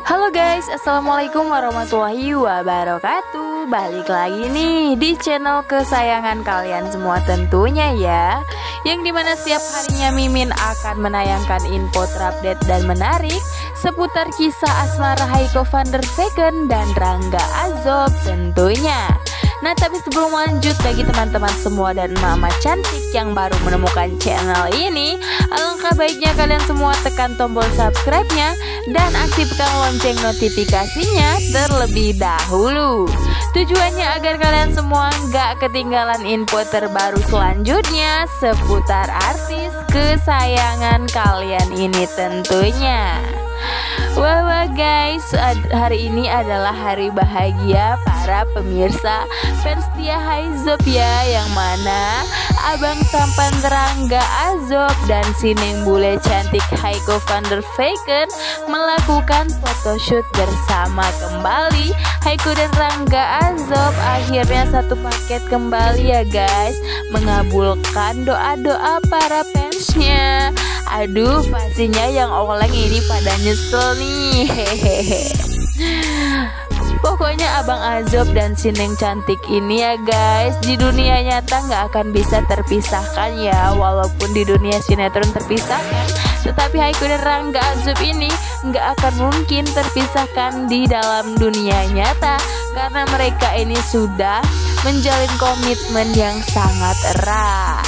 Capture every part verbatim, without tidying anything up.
Halo guys, assalamualaikum warahmatullahi wabarakatuh. Balik lagi nih di channel kesayangan kalian semua tentunya ya, yang dimana setiap harinya Mimin akan menayangkan info terupdate dan menarik seputar kisah asmara Haiko van der Vecken dan Rangga Azob tentunya. Nah tapi sebelum lanjut, bagi teman-teman semua dan mama cantik yang baru menemukan channel ini, alangkah baiknya kalian semua tekan tombol subscribe-nya dan aktifkan lonceng notifikasinya terlebih dahulu. Tujuannya agar kalian semua nggak ketinggalan info terbaru selanjutnya seputar artis kesayangan kalian ini tentunya. Wah, wah guys, hari ini adalah hari bahagia para pemirsa fans setia Haizop ya, yang mana abang tampan Rangga Azob dan si neng bule cantik Haiko van der Vecken melakukan photoshoot bersama kembali. Haiko dan Rangga Azob akhirnya satu paket kembali ya guys, mengabulkan doa-doa para fansnya. Aduh, pastinya yang oleng ini pada nyesel nih, hehehe. Pokoknya abang Azob dan si neng cantik ini ya guys, di dunia nyata nggak akan bisa terpisahkan ya. Walaupun di dunia sinetron terpisahkan, tetapi Haiko dan Rangga Azob ini nggak akan mungkin terpisahkan di dalam dunia nyata, karena mereka ini sudah menjalin komitmen yang sangat erat.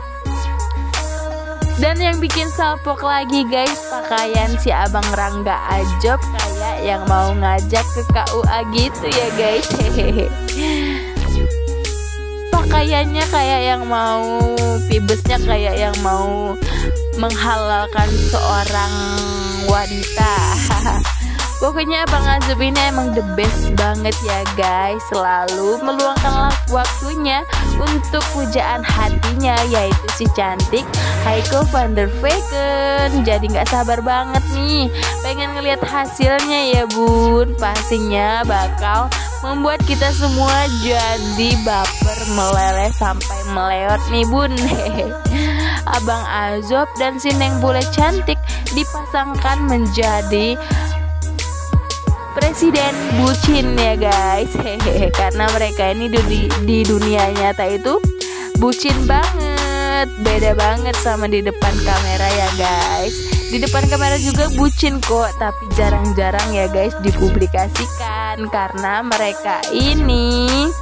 Dan yang bikin salpok lagi guys, pakaian si abang Rangga Azob kayak yang mau ngajak ke K U A gitu ya guys, hehehe. Pakaiannya kayak yang mau, pibesnya kayak yang mau menghalalkan seorang wanita. Pokoknya abang Azob ini emang the best banget ya guys, selalu meluangkan waktunya untuk pujaan hatinya, yaitu si cantik Haiko van der Vecken. Jadi gak sabar banget nih pengen ngeliat hasilnya ya bun. Pastinya bakal membuat kita semua jadi baper meleleh sampai meleot nih bun. Abang Azob dan si neng bule cantik dipasangkan menjadi presiden bucin ya guys, hehehe. Karena mereka ini di, di dunia nyata itu bucin banget, beda banget sama di depan kamera ya guys. Di depan kamera juga bucin kok, tapi jarang-jarang ya guys dipublikasikan, karena mereka ini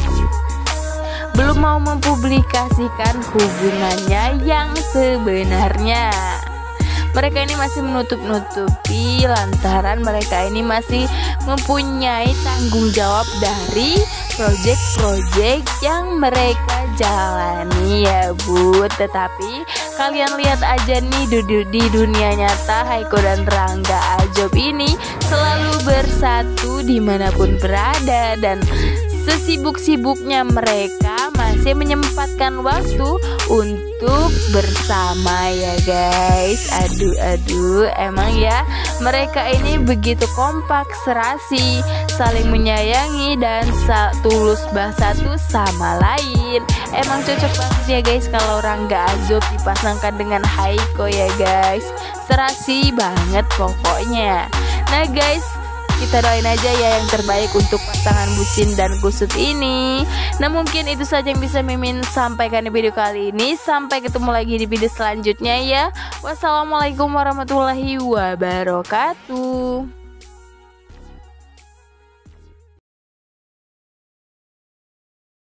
belum mau mempublikasikan hubungannya yang sebenarnya. Mereka ini masih menutup-nutupi lantaran mereka ini masih mempunyai tanggung jawab dari proyek-proyek yang mereka jalani ya bu. Tetapi kalian lihat aja nih di, di dunia nyata, Haiko dan Rangga Azob ini selalu bersatu dimanapun berada, dan sesibuk-sibuknya mereka masih menyempatkan waktu untuk bersama ya guys. Aduh aduh, emang ya mereka ini begitu kompak, serasi, saling menyayangi dan tulus bah satu sama lain. Emang cocok banget ya guys kalau Rangga Azob dipasangkan dengan Haiko ya guys, serasi banget pokoknya. Nah guys, kita doain aja ya yang terbaik untuk pasangan bucin dan kusut ini. Nah mungkin itu saja yang bisa Mimin sampaikan di video kali ini. Sampai ketemu lagi di video selanjutnya ya. Wassalamualaikum warahmatullahi wabarakatuh.